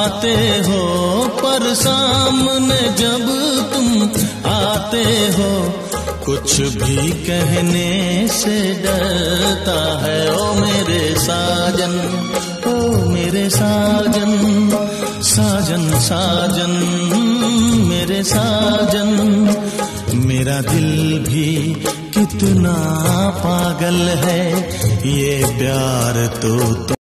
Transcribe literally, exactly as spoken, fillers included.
आते हो, पर सामने जब तुम आते हो कुछ भी कहने से डरता है। ओ मेरे साजन, ओ मेरे साजन, साजन साजन मेरे साजन, मेरा दिल भी कितना पागल है, ये प्यार तो